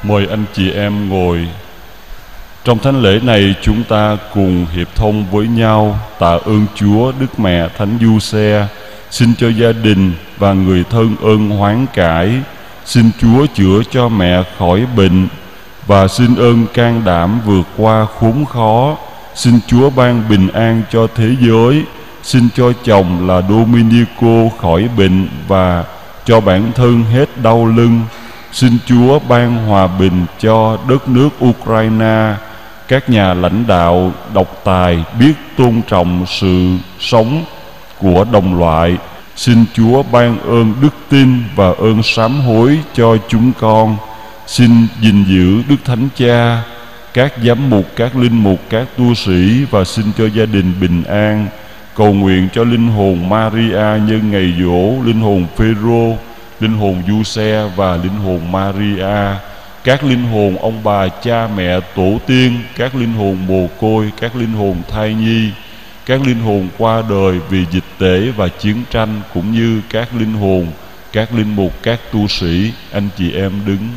Mời anh chị em ngồi. Trong thánh lễ này chúng ta cùng hiệp thông với nhau tạ ơn Chúa Đức Mẹ Thánh Giuse, xin cho gia đình và người thân ơn hoán cải, xin Chúa chữa cho mẹ khỏi bệnh và xin ơn can đảm vượt qua khốn khó, xin Chúa ban bình an cho thế giới, xin cho chồng là Dominico khỏi bệnh và cho bản thân hết đau lưng, xin Chúa ban hòa bình cho đất nước Ukraine, các nhà lãnh đạo độc tài biết tôn trọng sự sống của đồng loại, xin Chúa ban ơn đức tin và ơn sám hối cho chúng con, xin gìn giữ Đức Thánh Cha, các giám mục, các linh mục, các tu sĩ và xin cho gia đình bình an. Cầu nguyện cho linh hồn Maria nhân ngày giỗ, linh hồn Phêrô, linh hồn Giuse và linh hồn Maria, các linh hồn ông bà cha mẹ tổ tiên, các linh hồn mồ côi, các linh hồn thai nhi, các linh hồn qua đời vì dịch tễ và chiến tranh, cũng như các linh hồn, các linh mục, các tu sĩ. Anh chị em đứng.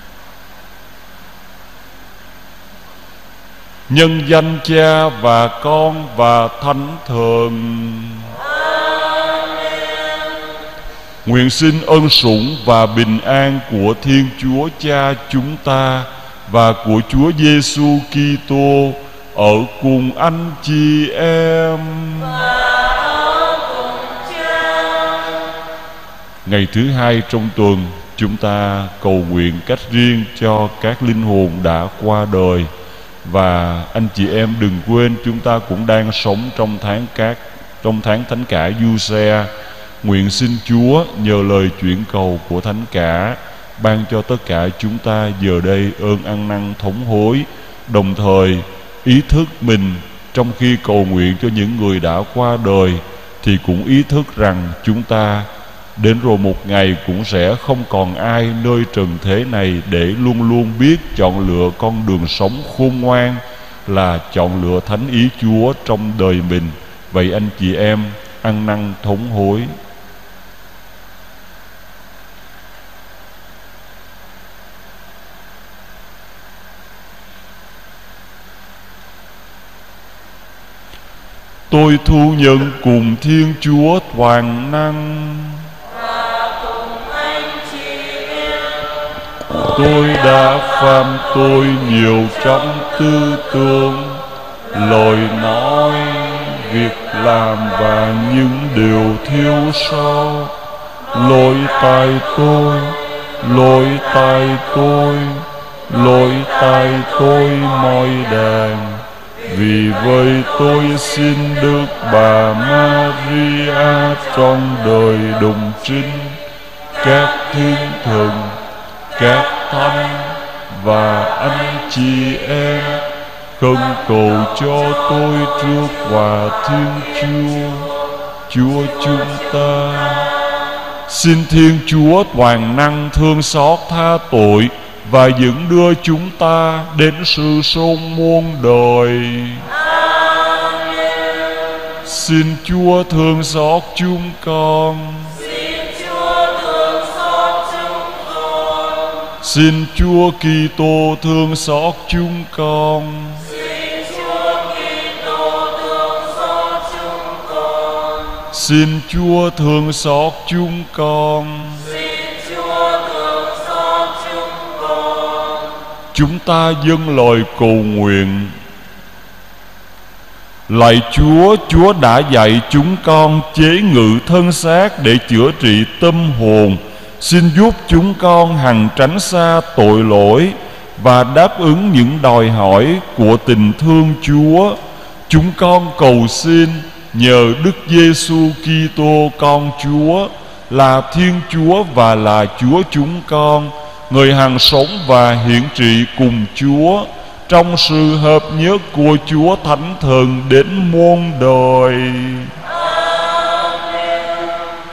Nhân danh Cha và Con và Thánh Thần. Nguyện xin ơn sủng và bình an của Thiên Chúa Cha chúng ta và của Chúa Giêsu Kitô ở cùng anh chị em. Ngày thứ hai trong tuần, chúng ta cầu nguyện cách riêng cho các linh hồn đã qua đời. Và anh chị em đừng quên, chúng ta cũng đang sống trong tháng Thánh Cả Giuse. Nguyện xin Chúa nhờ lời chuyển cầu của Thánh Cả ban cho tất cả chúng ta giờ đây ơn ăn năn thống hối, đồng thời ý thức mình trong khi cầu nguyện cho những người đã qua đời thì cũng ý thức rằng chúng ta đến rồi một ngày cũng sẽ không còn ai nơi trần thế này để luôn luôn biết chọn lựa con đường sống khôn ngoan là chọn lựa thánh ý Chúa trong đời mình. Vậy anh chị em ăn năn thống hối. Tôi thu nhận cùng Thiên Chúa toàn năng và cùng anh chị em. Tôi đã phạm tội nhiều trong tư tưởng, lời nói, việc làm và những điều thiếu sót. Lỗi tại tôi, lỗi tại tôi, lỗi tại tôi mọi đàn. Vì vậy tôi xin Đức Bà Maria trong đời đồng trinh, các thiên thần, các thánh và anh chị em khẩn cầu cho tôi trước và Thiên Chúa chúng ta. Xin Thiên Chúa toàn năng thương xót tha tội và dẫn đưa chúng ta đến sự sống muôn đời. Amen. Xin Chúa thương xót chúng con. Xin Chúa thương xót chúng con. Xin Chúa Kitô thương xót chúng con. Xin Chúa Kitô thương xót chúng con. Xin Chúa thương xót chúng con. Chúng ta dâng lời cầu nguyện. Lạy Chúa, Chúa đã dạy chúng con chế ngự thân xác để chữa trị tâm hồn. Xin giúp chúng con hằng tránh xa tội lỗi và đáp ứng những đòi hỏi của tình thương Chúa. Chúng con cầu xin nhờ Đức Giêsu Kitô con Chúa là Thiên Chúa và là Chúa chúng con, người hằng sống và hiện trị cùng Chúa trong sự hợp nhất của Chúa Thánh Thần đến muôn đời. Amen.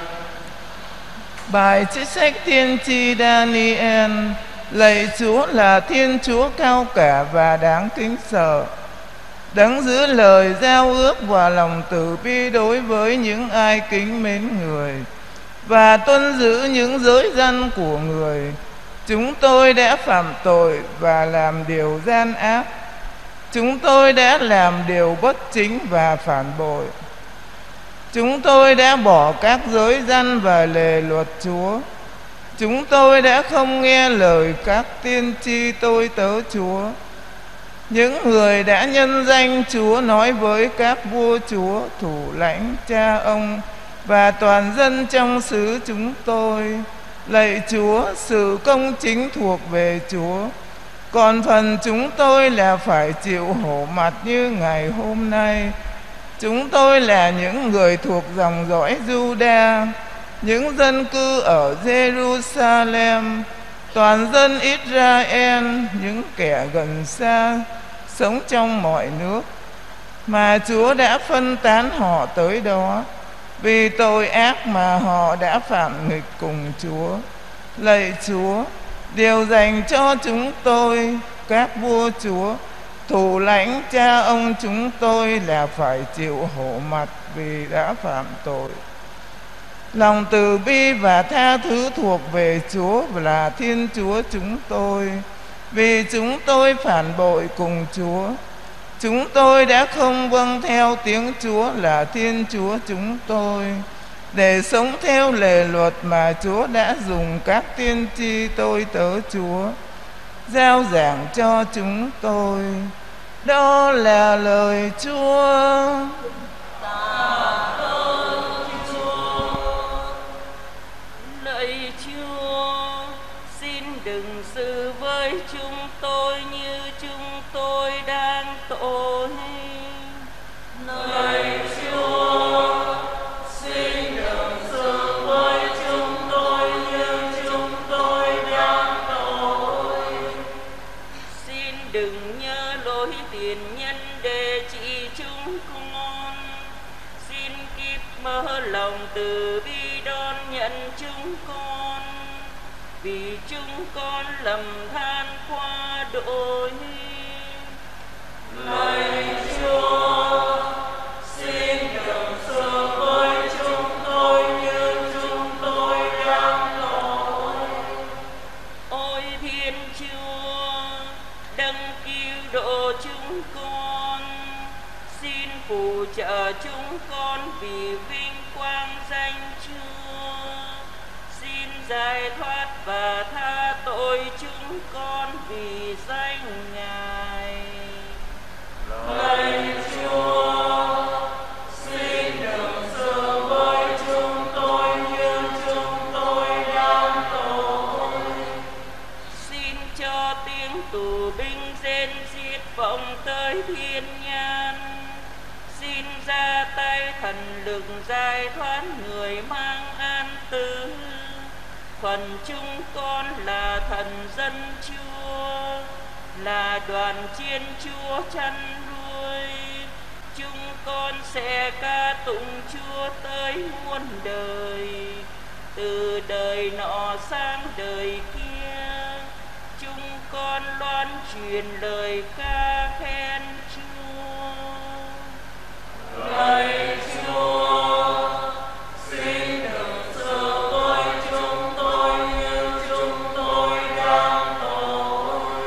Bài trích sách tiên tri Daniel. Lạy Chúa là Thiên Chúa cao cả và đáng kính sợ, đấng giữ lời giao ước và lòng từ bi đối với những ai kính mến người và tuân giữ những giới răn của người. Chúng tôi đã phạm tội và làm điều gian ác. Chúng tôi đã làm điều bất chính và phản bội. Chúng tôi đã bỏ các giới răn và lề luật Chúa. Chúng tôi đã không nghe lời các tiên tri tôi tớ Chúa, những người đã nhân danh Chúa nói với các vua chúa, thủ lãnh, cha ông và toàn dân trong xứ chúng tôi: lạy Chúa, sự công chính thuộc về Chúa. Còn phần chúng tôi là phải chịu hổ mặt như ngày hôm nay. Chúng tôi là những người thuộc dòng dõi Juda, những dân cư ở Jerusalem, toàn dân Israel, những kẻ gần xa, sống trong mọi nước, mà Chúa đã phân tán họ tới đó, vì tội ác mà họ đã phạm nghịch cùng Chúa. Lạy Chúa, điều dành cho chúng tôi, các vua chúa, thủ lãnh, cha ông chúng tôi là phải chịu hổ mặt vì đã phạm tội. Lòng từ bi và tha thứ thuộc về Chúa và là Thiên Chúa chúng tôi, vì chúng tôi phản bội cùng Chúa. Chúng tôi đã không vâng theo tiếng Chúa là Thiên Chúa chúng tôi, để sống theo lề luật mà Chúa đã dùng các tiên tri tôi tớ Chúa giao giảng cho chúng tôi. Đó là lời Chúa. Lạy Chúa, xin đừng xử với chúng tôi như chúng tôi đang tội. Lạy Chúa, xin đừng xử với chúng tôi như chúng tôi đang tội. Xin đừng nhớ lỗi tiền nhân để trị chúng con. Xin kíp mở lòng từ bi đón nhận chúng con, vì chúng con lầm than quá đổi. Lạy Chúa, xin đừng xử với chúng tôi như chúng tôi đang tội. Ôi Thiên Chúa, đấng cứu độ chúng con, xin phù trợ chúng con vì vinh quang danh Chúa. Xin giải thoát và tha tội chúng con vì danh Ngài. Lạy Chúa, xin đừng xử với chúng tôi như chúng tôi đang tội. Xin cho tiếng tù binh rên xiết vọng tới thiên nhãn. Xin ra tay thần lực giải thoát người mang an tử. Phần chúng con là thần dân Chúa, là đoàn chiên Chúa chăn nuôi. Chúng con sẽ ca tụng Chúa tới muôn đời, từ đời nọ sang đời kia. Chúng con loan truyền lời ca khen Chúa. Lạy Chúa, xin đừng xử với chúng tôi như chúng tôi đang tội.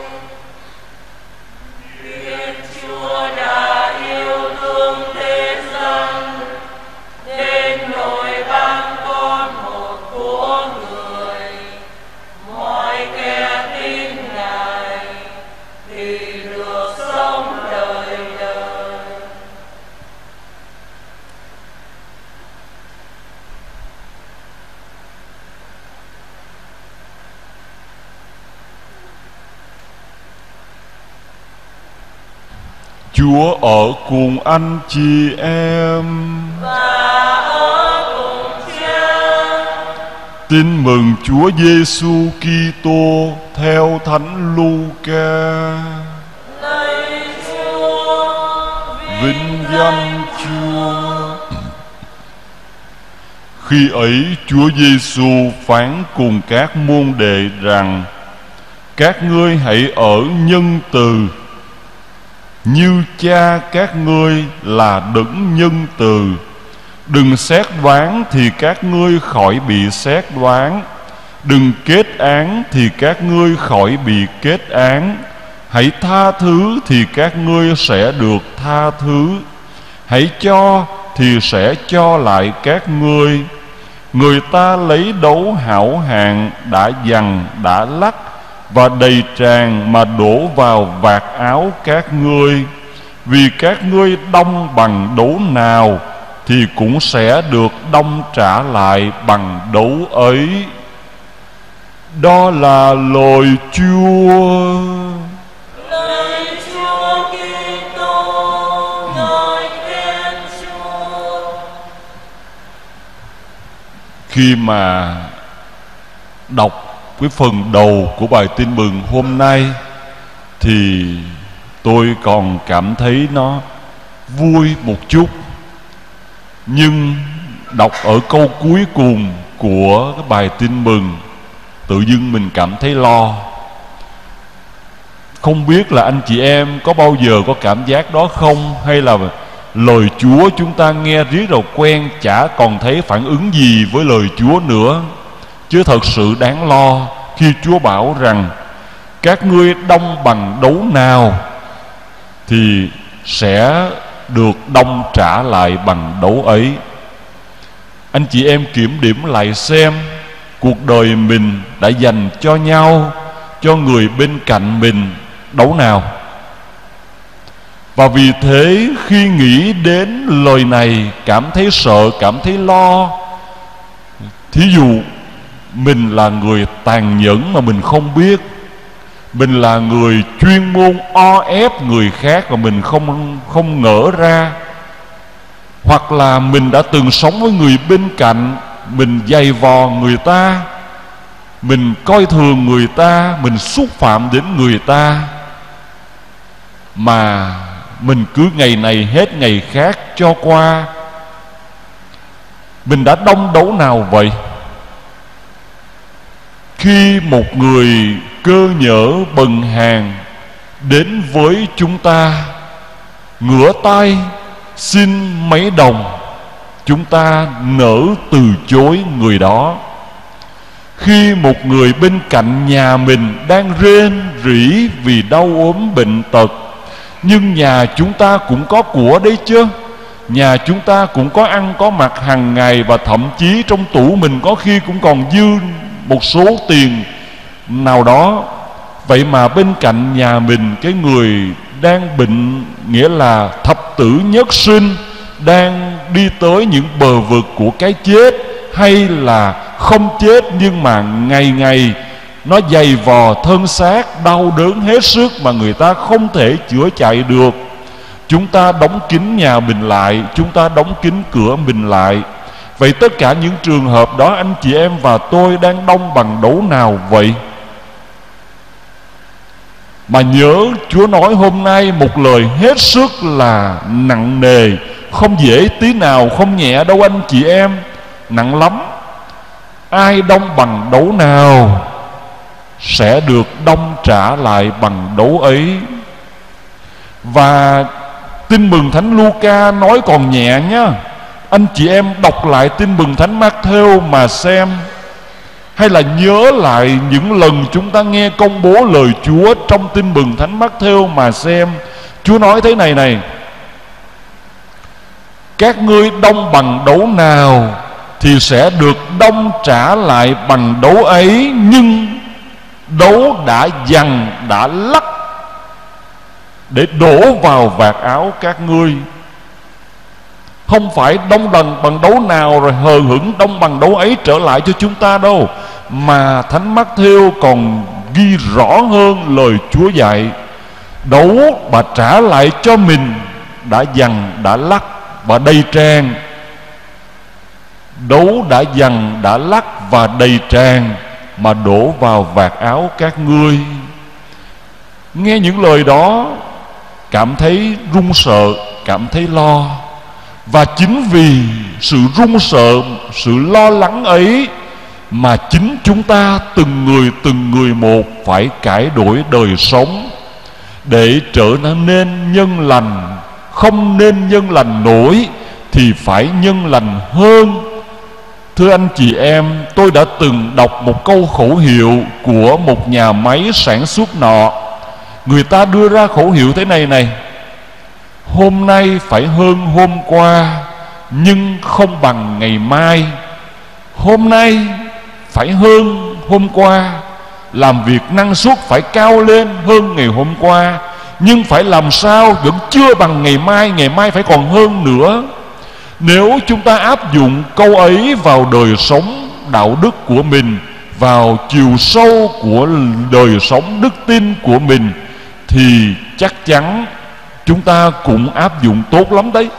Thiên Chúa đã yêu thương thế gian, đến nỗi ban con một của người. Mọi kẻ tin Ngài thì được sống đời đời. Chúa ở cùng anh chị em. Và ở cùng Cha. Tin mừng Chúa Giêsu Kitô theo Thánh Luca. Lạy Chúa, Vinh danh Chúa. Khi ấy Chúa Giêsu phán cùng các môn đệ rằng: các ngươi hãy ở nhân từ, như Cha các ngươi là đấng nhân từ. Đừng xét đoán thì các ngươi khỏi bị xét đoán, Đừng kết án thì các ngươi khỏi bị kết án. Hãy tha thứ thì các ngươi sẽ được tha thứ. Hãy cho thì sẽ cho lại các ngươi. Người ta lấy đấu hảo hạng đã dằn đã lắc và đầy tràn mà đổ vào vạt áo các ngươi. Vì các ngươi đong bằng đấu nào thì cũng sẽ được đong trả lại bằng đấu ấy. Đó là lời Chúa. Lạy Chúa Kitô, ngợi khen Chúa. Khi mà đọc cái phần đầu của bài tin mừng hôm nay thì tôi còn cảm thấy nó vui một chút. Nhưng đọc ở câu cuối cùng của cái bài tin mừng, tự dưng mình cảm thấy lo. Không biết là anh chị em có bao giờ có cảm giác đó không? Hay là lời Chúa chúng ta nghe riết rồi quen, chả còn thấy phản ứng gì với lời Chúa nữa. Chứ thật sự đáng lo khi Chúa bảo rằng các ngươi đong bằng đấu nào thì sẽ được đong trả lại bằng đấu ấy. Anh chị em kiểm điểm lại xem cuộc đời mình đã dành cho nhau, cho người bên cạnh mình đấu nào. Và vì thế khi nghĩ đến lời này cảm thấy sợ, cảm thấy lo. Thí dụ mình là người tàn nhẫn mà mình không biết, mình là người chuyên môn o ép người khác mà mình không ngỡ ra, hoặc là mình đã từng sống với người bên cạnh, mình giày vò người ta, mình coi thường người ta, mình xúc phạm đến người ta, mà mình cứ ngày này hết ngày khác cho qua. Mình đã đong đấu nào vậy? Khi một người cơ nhỡ bần hàn đến với chúng ta, ngửa tay xin mấy đồng, chúng ta nỡ từ chối người đó. Khi một người bên cạnh nhà mình đang rên rỉ vì đau ốm bệnh tật, nhưng nhà chúng ta cũng có của đấy chứ, nhà chúng ta cũng có ăn có mặc hàng ngày, và thậm chí trong tủ mình có khi cũng còn dư một số tiền nào đó. Vậy mà bên cạnh nhà mình cái người đang bệnh, nghĩa là thập tử nhất sinh, đang đi tới những bờ vực của cái chết, hay là không chết nhưng mà ngày ngày nó dày vò thân xác, đau đớn hết sức mà người ta không thể chữa chạy được, chúng ta đóng kín nhà mình lại, chúng ta đóng kín cửa mình lại. Vậy tất cả những trường hợp đó, anh chị em và tôi đang đong bằng đấu nào vậy? Mà nhớ Chúa nói hôm nay một lời hết sức là nặng nề, không dễ tí nào, không nhẹ đâu anh chị em, nặng lắm. Ai đong bằng đấu nào sẽ được đong trả lại bằng đấu ấy. Và tin mừng Thánh Luca nói còn nhẹ nhá. Anh chị em đọc lại tin mừng Thánh Mát-thêu mà xem, hay là nhớ lại những lần chúng ta nghe công bố lời Chúa trong tin mừng Thánh Mát-thêu mà xem. Chúa nói thế này này: các ngươi đong bằng đấu nào thì sẽ được đong trả lại bằng đấu ấy. Nhưng đấu đã dằn đã lắc để đổ vào vạt áo các ngươi. Không phải đong bằng đấu nào rồi hờ hững đong bằng đấu ấy trở lại cho chúng ta đâu, mà Thánh Mát-thêu còn ghi rõ hơn lời Chúa dạy. Đấu bà trả lại cho mình đã dằn đã lắc và đầy tràn. Đấu đã dằn đã lắc và đầy tràn mà đổ vào vạt áo các ngươi. Nghe những lời đó cảm thấy run sợ, cảm thấy lo. Và chính vì sự run sợ, sự lo lắng ấy mà chính chúng ta từng người một phải cải đổi đời sống để trở nên nhân lành. Không nên nhân lành nổi thì phải nhân lành hơn, Thưa anh chị em, tôi đã từng đọc một câu khẩu hiệu của một nhà máy sản xuất nọ. Người ta đưa ra khẩu hiệu thế này này: hôm nay phải hơn hôm qua, nhưng không bằng ngày mai. Hôm nay phải hơn hôm qua, làm việc năng suất phải cao lên hơn ngày hôm qua, nhưng phải làm sao vẫn chưa bằng ngày mai, ngày mai phải còn hơn nữa. Nếu chúng ta áp dụng câu ấy vào đời sống đạo đức của mình, vào chiều sâu của đời sống đức tin của mình, thì chắc chắn chúng ta cũng áp dụng tốt lắm đấy.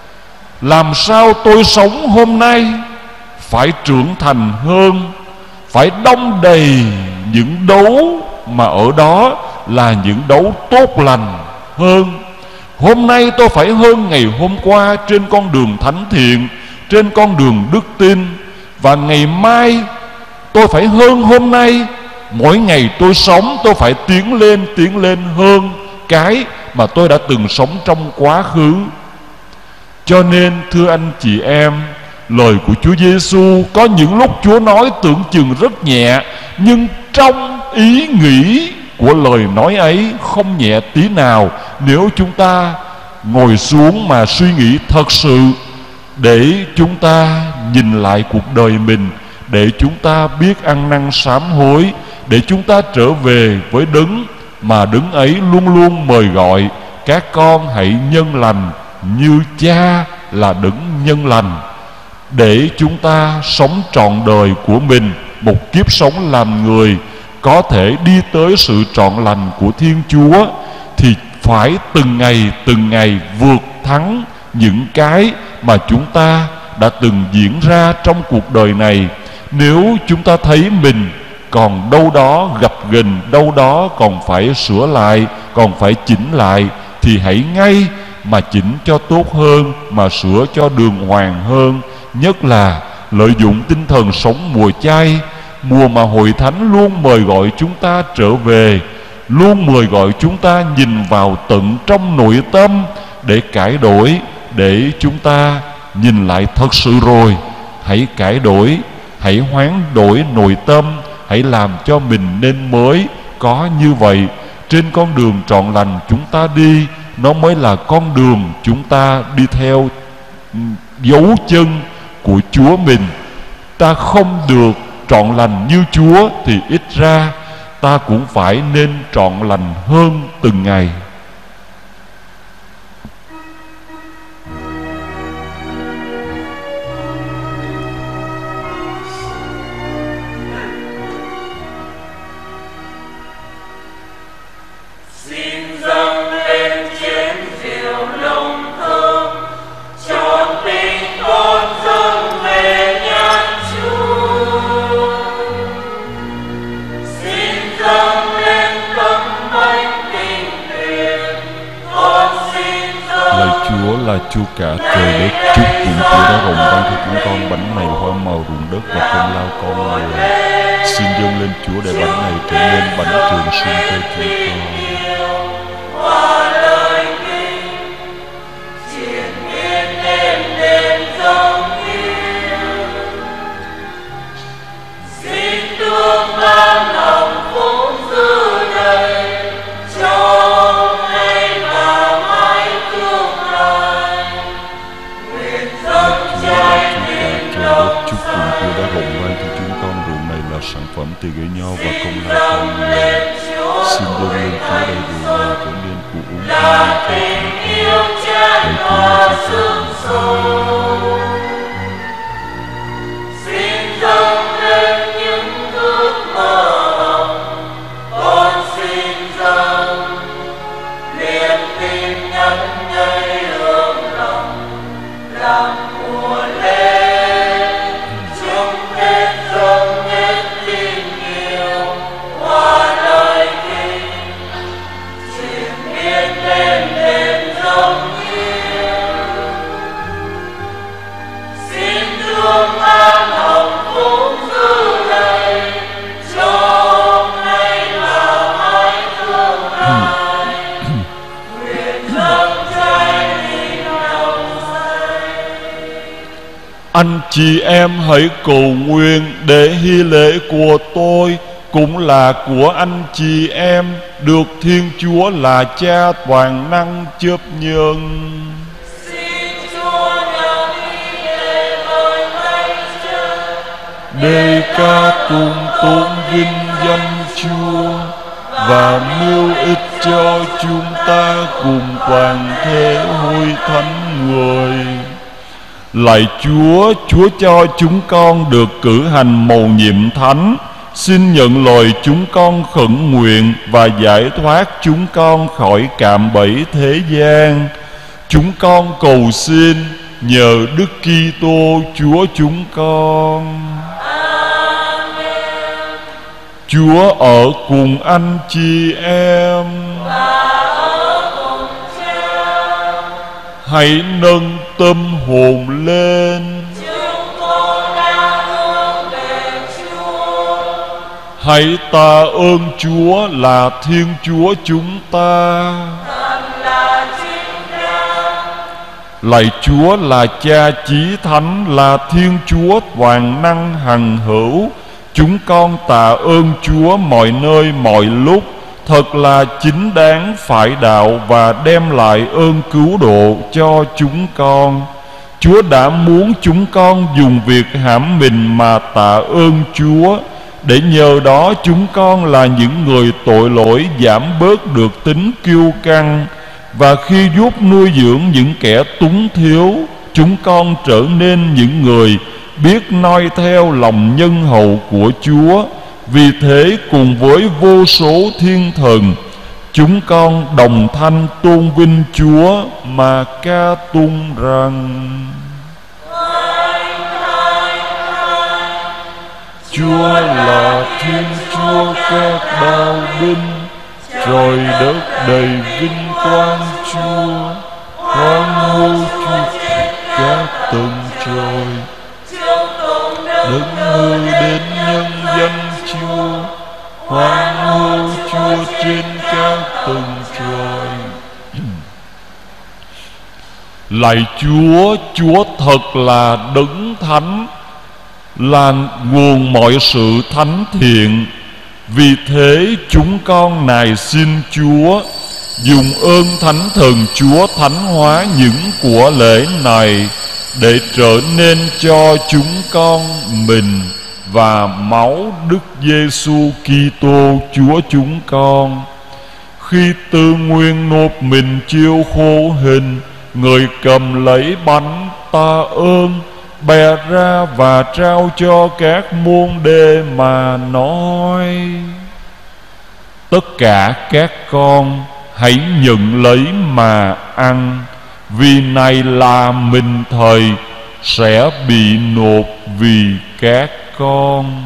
Làm sao tôi sống hôm nay phải trưởng thành hơn, phải đong đầy những đấu mà ở đó là những đấu tốt lành hơn. Hôm nay tôi phải hơn ngày hôm qua trên con đường thánh thiện, trên con đường đức tin. Và ngày mai tôi phải hơn hôm nay. Mỗi ngày tôi sống tôi phải tiến lên hơn cái mà tôi đã từng sống trong quá khứ. Cho nên thưa anh chị em, lời của Chúa Giêsu có những lúc Chúa nói tưởng chừng rất nhẹ, nhưng trong ý nghĩ của lời nói ấy không nhẹ tí nào nếu chúng ta ngồi xuống mà suy nghĩ thật sự, để chúng ta nhìn lại cuộc đời mình, để chúng ta biết ăn năn sám hối, để chúng ta trở về với Đấng mà Đấng ấy luôn luôn mời gọi: các con hãy nhân lành như Cha là Đấng nhân lành. Để chúng ta sống trọn đời của mình một kiếp sống làm người, có thể đi tới sự trọn lành của Thiên Chúa, thì phải từng ngày vượt thắng những cái mà chúng ta đã từng diễn ra trong cuộc đời này. Nếu chúng ta thấy mình còn đâu đó gập ghềnh, đâu đó còn phải sửa lại, còn phải chỉnh lại, thì hãy ngay mà chỉnh cho tốt hơn, mà sửa cho đường hoàng hơn. Nhất là lợi dụng tinh thần sống mùa chay, mùa mà Hội Thánh luôn mời gọi chúng ta trở về, luôn mời gọi chúng ta nhìn vào tận trong nội tâm để cải đổi. Để chúng ta nhìn lại thật sự rồi, hãy cải đổi, hãy hoán đổi nội tâm, hãy làm cho mình nên mới. Có như vậy, trên con đường trọn lành chúng ta đi, nó mới là con đường chúng ta đi theo dấu chân của Chúa mình. Ta không được trọn lành như Chúa thì ít ra ta cũng phải nên trọn lành hơn từng ngày. Là Chúa cả trời đất, chúc cùng Chúa đã hồng ban cho chúng con bánh này hoa màu ruộng đất và công lao con người. Xin dâng lên Chúa để bánh này trở nên bánh trường sinh cho chúng con. Sản phẩm từ cây nho và công lao con người. Xin dâng lên Chúa đầy đủ này trở nên của uống cho chúng con. Xin dâng lên những ước mơ hồng, con xin dâng niềm tin nhắn nhây hương lòng làm mùa lên chung kết dâng. Anh chị em hãy cầu nguyện để hy lễ của tôi cũng là của anh chị em được Thiên Chúa là Cha toàn năng chấp nhận. Xin Chúa nhận đi để lời Thánh Cha, Để ca tụng tôn vinh danh Chúa và mưu ích cho chúng ta cùng toàn thể hội thánh người. Lạy Chúa, Chúa cho chúng con được cử hành mầu nhiệm thánh. Xin nhận lời chúng con khẩn nguyện và giải thoát chúng con khỏi cạm bẫy thế gian. Chúng con cầu xin nhờ Đức Kitô Chúa chúng con. Amen. Chúa ở cùng anh chị em. Và ở cùng Cha. Hãy nâng tâm hồn lên. Chúng con đang hướng về Chúa. Hãy tạ ơn Chúa là Thiên Chúa chúng ta. Thật là chính đáng. Lạy Chúa là Cha Chí Thánh, là Thiên Chúa toàn năng hằng hữu. Chúng con tạ ơn Chúa mọi nơi mọi lúc. Thật là chính đáng phải đạo và đem lại ơn cứu độ cho chúng con. Chúa đã muốn chúng con dùng việc hãm mình mà tạ ơn Chúa, để nhờ đó chúng con là những người tội lỗi giảm bớt được tính kiêu căng, và khi giúp nuôi dưỡng những kẻ túng thiếu, chúng con trở nên những người biết noi theo lòng nhân hậu của Chúa. Vì thế cùng với vô số thiên thần, chúng con đồng thanh tôn vinh Chúa mà ca tung rằng: Chúa là Thiên Chúa các đao binh, trời đất đầy vinh quang Chúa. Hoan hô Chúa các tầng trời, đứng hư đến nhân danh Chúa. Hoan hô Chúa trên các tầng trời. Lạy Chúa, Chúa thật là đấng thánh, là nguồn mọi sự thánh thiện. Vì thế chúng con nài xin Chúa dùng ơn Thánh Thần Chúa thánh hóa những của lễ này, để trở nên cho chúng con mình và máu Đức Giêsu Kitô Chúa chúng con. Khi Tư Nguyên nộp mình chiêu khô hình, Người cầm lấy bánh tạ ơn, bè ra và trao cho các môn đệ mà nói: Tất cả các con hãy nhận lấy mà ăn, vì này là mình Thầy sẽ bị nộp vì các con.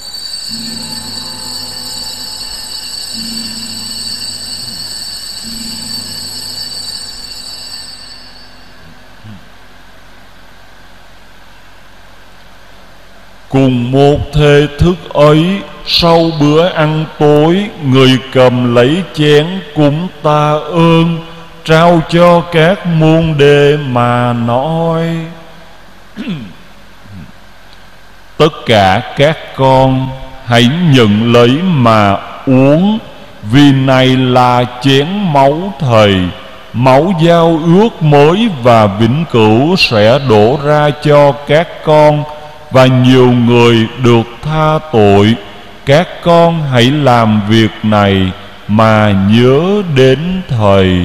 Cùng một thể thức ấy, sau bữa ăn tối, Người cầm lấy chén cúng tạ ơn, trao cho các môn đệ mà nói: Tất cả các con hãy nhận lấy mà uống, vì này là chén máu Thầy, máu giao ước mới và vĩnh cửu sẽ đổ ra cho các con và nhiều người được tha tội. Các con hãy làm việc này mà nhớ đến Thầy.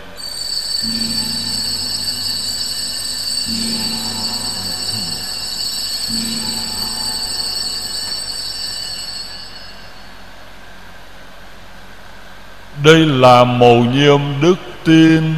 Đây là mầu nhiệm đức tin.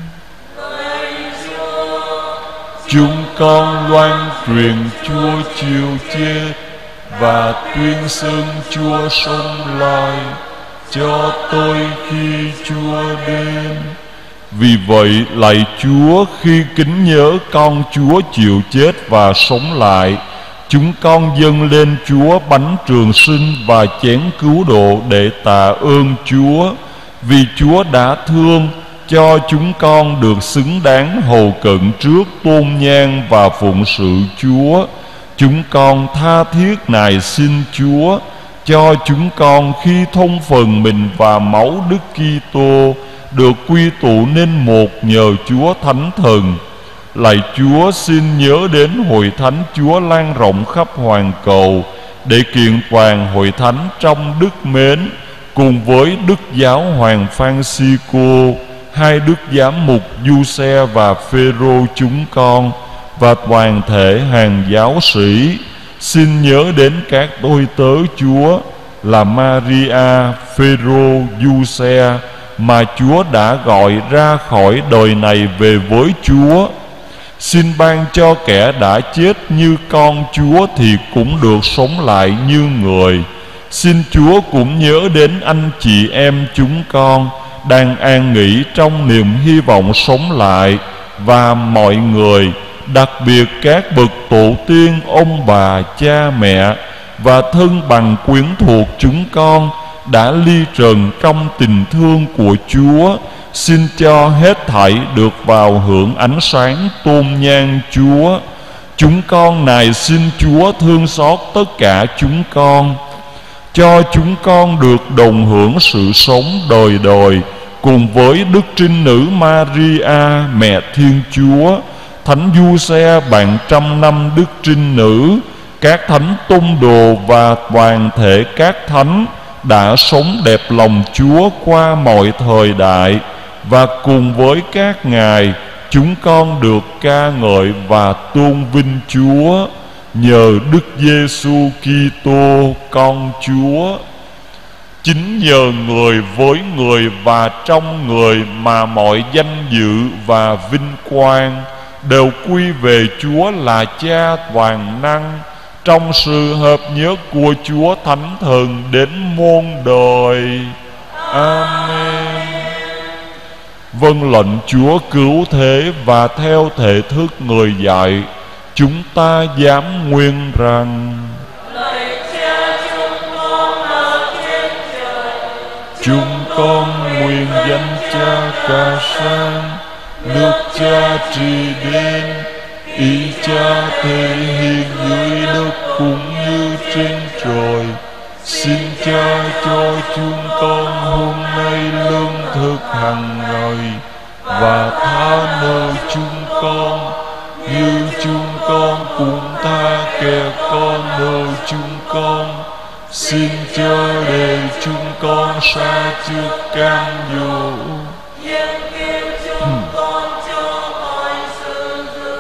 Chúng con loan truyền Chúa chịu chết và tuyên xưng Chúa sống lại cho tôi khi Chúa đến. Vì vậy lạy Chúa, khi kính nhớ con Chúa chịu chết và sống lại, chúng con dâng lên Chúa bánh trường sinh và chén cứu độ để tạ ơn Chúa. Vì Chúa đã thương cho chúng con được xứng đáng hầu cận trước tôn nhang và phụng sự Chúa. Chúng con tha thiết nài xin Chúa cho chúng con khi thông phần mình và máu Đức Kitô được quy tụ nên một nhờ Chúa Thánh Thần. Lạy Chúa, xin nhớ đến hội thánh Chúa lan rộng khắp hoàn cầu, để kiện toàn hội thánh trong đức mến, cùng với Đức Giáo hoàng Francisco, hai Đức Giám mục Giuse và Phêrô chúng con, và toàn thể hàng giáo sĩ. Xin nhớ đến các tôi tớ Chúa là Maria, Phêrô, Giuse mà Chúa đã gọi ra khỏi đời này về với Chúa. Xin ban cho kẻ đã chết như con Chúa thì cũng được sống lại như người. Xin Chúa cũng nhớ đến anh chị em chúng con đang an nghỉ trong niềm hy vọng sống lại, và mọi người, đặc biệt các bậc tổ tiên, ông bà, cha mẹ và thân bằng quyến thuộc chúng con đã ly trần trong tình thương của Chúa. Xin cho hết thảy được vào hưởng ánh sáng tôn nhang Chúa. Chúng con nài xin Chúa thương xót tất cả chúng con, cho chúng con được đồng hưởng sự sống đời đời cùng với Đức Trinh Nữ Maria, mẹ Thiên Chúa, Thánh Giuse bạn trăm năm Đức Trinh Nữ, các thánh tông đồ và toàn thể các thánh đã sống đẹp lòng Chúa qua mọi thời đại. Và cùng với các ngài, chúng con được ca ngợi và tôn vinh Chúa nhờ Đức Giêsu Kitô con Chúa. Chính nhờ người, với người và trong người mà mọi danh dự và vinh quang đều quy về Chúa là Cha toàn năng, trong sự hợp nhất của Chúa Thánh Thần đến muôn đời. Amen. Vâng lệnh Chúa cứu thế, và theo thể thức người dạy, chúng ta dám nguyên rằng: Lạy Cha chúng con ở trên trời, chúng con nguyện danh Cha ca sang, nước Cha trị đến, ý Cha thể hiện dưới đất cũng như trên trời. Xin Cha cho chúng con hôm nay lương thực hàng ngày, và tha nợ chúng con như chúng con cũng tha kẻ con nợ chúng con. Xin chớ để chúng con sa trước cám dỗ, nhưng cứu chúng con cho khỏi sự dữ.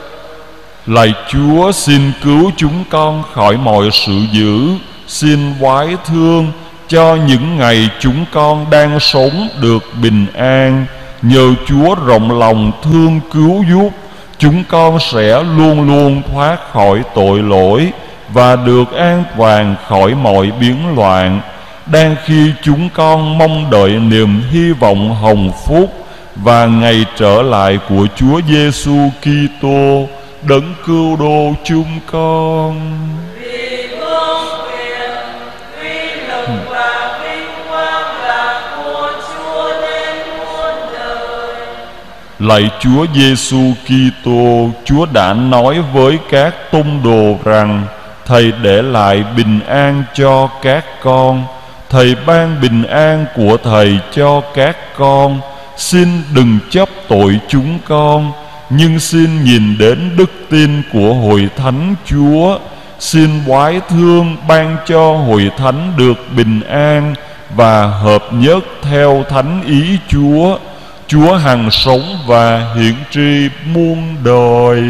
Lạy Chúa, xin cứu chúng con khỏi mọi sự dữ. Xin khoái thương cho những ngày chúng con đang sống được bình an. Nhờ Chúa rộng lòng thương cứu giúp, chúng con sẽ luôn luôn thoát khỏi tội lỗi và được an toàn khỏi mọi biến loạn. Đang khi chúng con mong đợi niềm hy vọng hồng phúc và ngày trở lại của Chúa Giêsu Kitô, đấng cứu độ chúng con. Vì vương quyền, uy lực và vinh quang là của Chúa đến muôn đời. Lạy Chúa Giêsu Kitô, Chúa đã nói với các tông đồ rằng: Thầy để lại bình an cho các con. Thầy ban bình an của Thầy cho các con. Xin đừng chấp tội chúng con, nhưng xin nhìn đến đức tin của hội thánh Chúa. Xin khoái thương ban cho hội thánh được bình an và hợp nhất theo thánh ý Chúa. Chúa hằng sống và hiển tri muôn đời.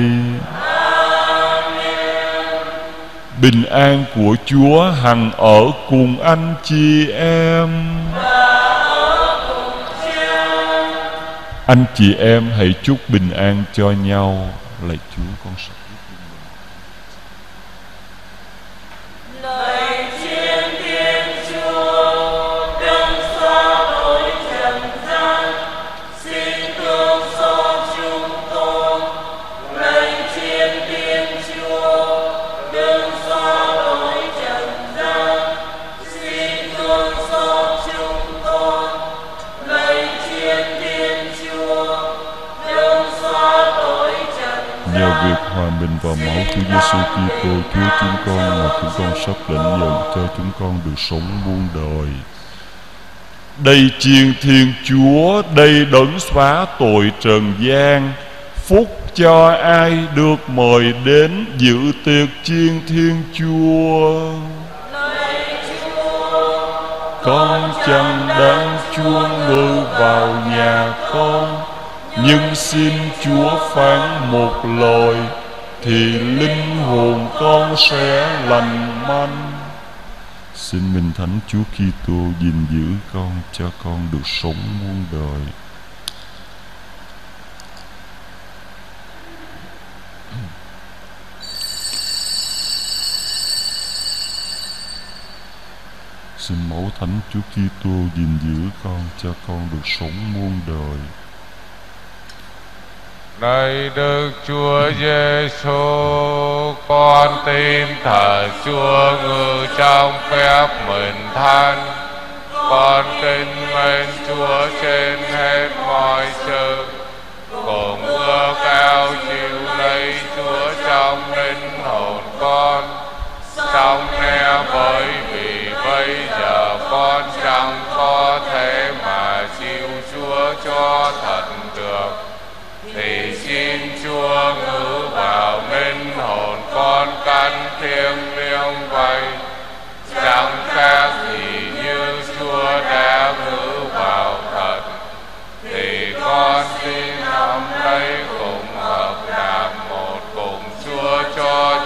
Bình an của Chúa hằng ở cùng anh chị em. Anh chị em hãy chúc bình an cho nhau. Lạy Chúa, con sẽ Lạy Thiên Thiên Chúa, đấng xóa tội trần gian, xin thương xót chúng con. Lạy Thiên Thiên Chúa, đấng xóa tội trần gian, xin thương xót chúng con. Lạy Thiên Thiên hòa mình vào máu Chúa Giêsu Kitô, Chúa chúng con mà chúng con sắp lãnh nhận, cho chúng con được sống muôn đời. Đây chiên Thiên Chúa, đây đấng xóa tội trần gian, phúc cho ai được mời đến dự tiệc chiên Thiên Chúa. Con chẳng đáng Chúa ngự vào nhà con, nhưng xin Chúa phán một lời thì linh hồn con sẽ lành mạnh. Xin Minh Thánh Chúa Kitô gìn giữ con, cho con được sống muôn đời. Xin máu Thánh Chúa Kitô gìn giữ con, cho con được sống muôn đời. Này Đức Chúa Giêsu, con tin thờ Chúa ngự trong phép mình Thánh. Con kính mến Chúa trên hết mọi sự, cùng ước ao chịu lấy Chúa trong linh hồn con. Sống nghe bởi vì bây giờ con chẳng có thể mà chịu Chúa cho thật được, thì xin Chúa ngự vào linh hồn con căn thiêng liêng vậy. Chẳng khác gì như Chúa đã ngự vào thật, thì con xin nắm lấy cùng hợp làm một cùng Chúa cho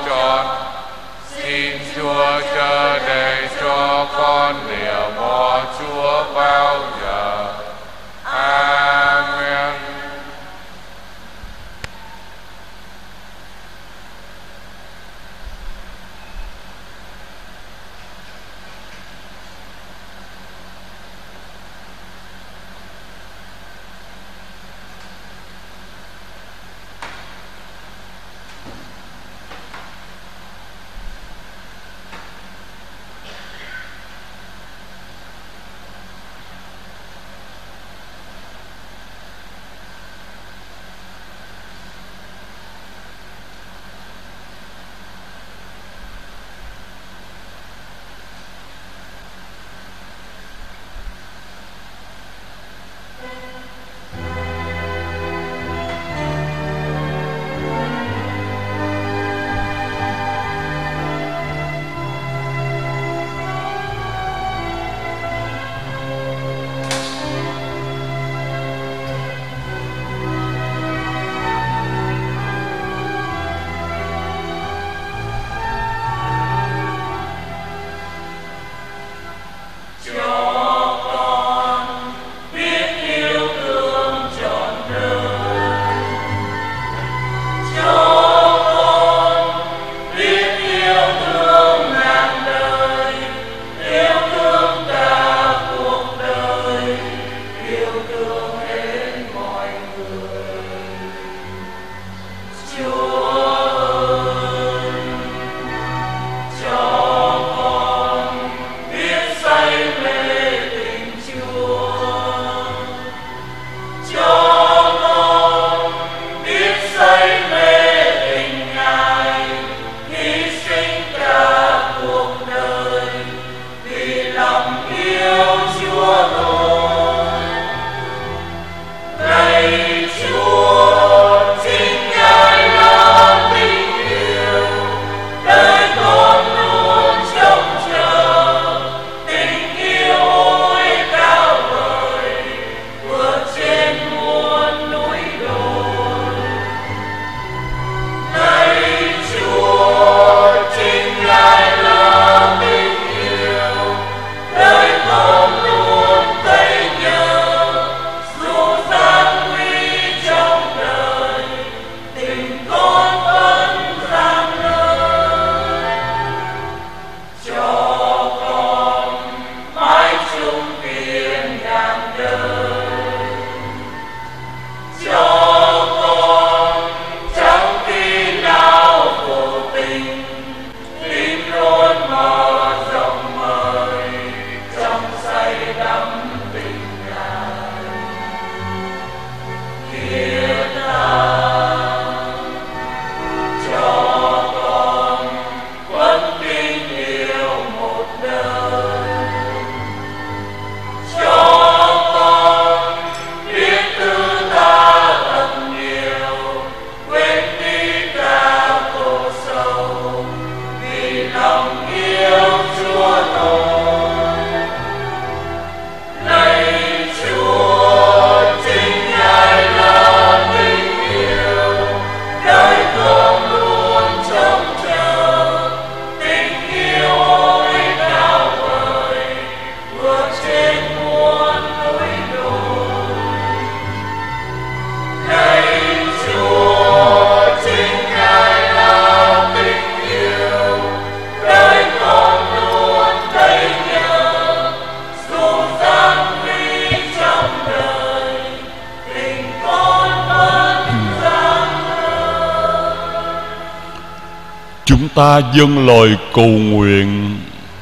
Chúng ta dâng lời cầu nguyện.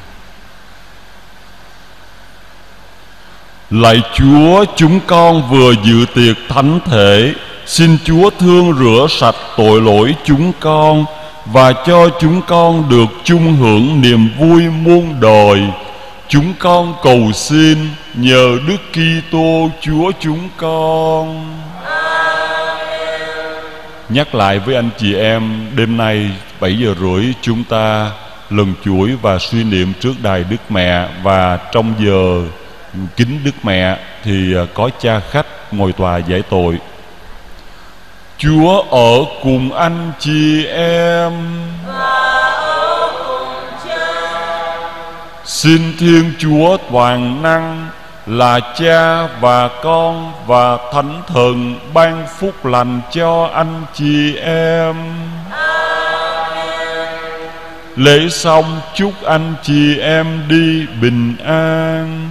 Lạy Chúa, chúng con vừa dự tiệc thánh thể, xin Chúa thương rửa sạch tội lỗi chúng con và cho chúng con được chung hưởng niềm vui muôn đời. Chúng con cầu xin nhờ Đức Kitô Chúa chúng con. Nhắc lại với anh chị em, đêm nay 7 giờ rưỡi chúng ta lần chuỗi và suy niệm trước đài Đức Mẹ. Và trong giờ kính Đức Mẹ thì có cha khách ngồi tòa giải tội. Chúa ở cùng anh chị em. Xin Thiên Chúa toàn năng là Cha và Con và Thánh Thần ban phúc lành cho anh chị em. Lễ xong chúc anh chị em đi bình an.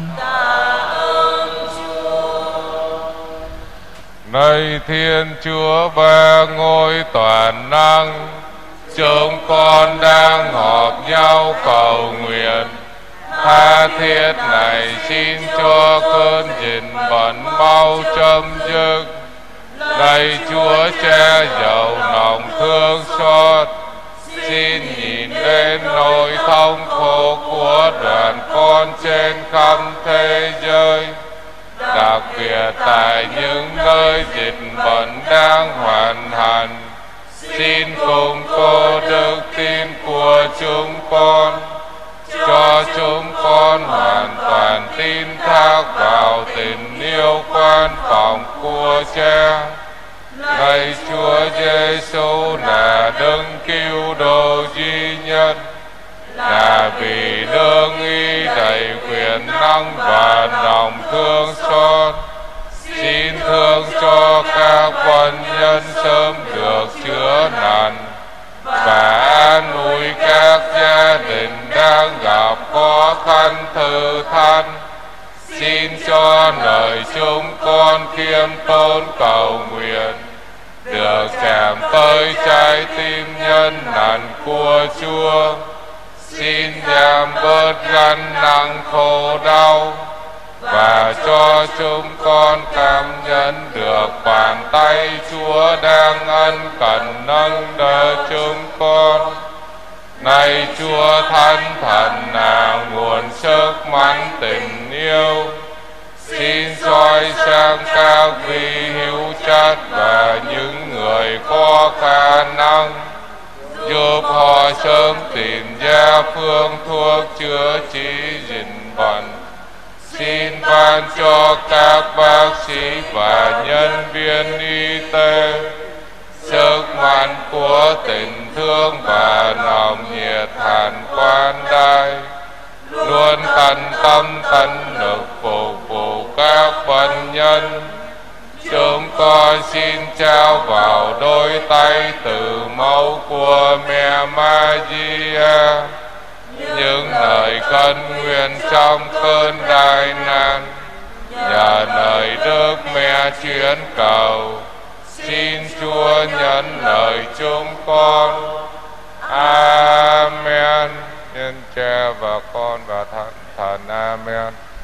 Này Thiên Chúa ba ngôi toàn năng, chúng con đang họp nhau cầu nguyện tha thiết này, xin cho cơn dịch bệnh mau chấm dứt. Này Chúa Cha giàu lòng thương xót, xin nhìn đến nỗi thống khổ của đoàn con trên khắp thế giới, đặc biệt tại những nơi dịch bệnh đang hoành hành. Xin cùng cô đức tin của chúng con, cho chúng con hoàn toàn tin thác vào tình yêu quan phòng của Cha. Này Chúa Giêsu là đấng cứu độ duy nhất, là vì đương y đầy quyền năng và lòng thương xót, xin thương cho các quân nhân sớm được chữa lành và an ủi các gia đình đang gặp khó khăn thử thách. Xin cho lời chúng con khiêm tốn cầu nguyện được chạm tới trái tim nhân lành của Chúa. Xin giảm bớt gánh nặng khổ đau và cho chúng con cảm nhận được bàn tay Chúa đang ân cần nâng đỡ chúng con. Này Chúa Thánh Thần là nguồn sức mạnh tình yêu, xin soi sang các vị hữu trách và những người có khả năng, giúp họ sớm tìm ra phương thuốc chữa trị dịch bệnh. Xin ban cho các bác sĩ và nhân viên y tế sức mạnh của tình thương và lòng nhiệt thành quan đại, luôn tận tâm tận lực phục vụ các bệnh nhân. Chúng con xin trao vào đôi tay từ máu của mẹ Maria những lời khấn nguyện trong cơn đại nạn, nhờ lời Đức Mẹ chuyển cầu. Xin Chúa nhận lời chúng con. Amen. Nhân Cha và Con và Thánh Thần. Amen.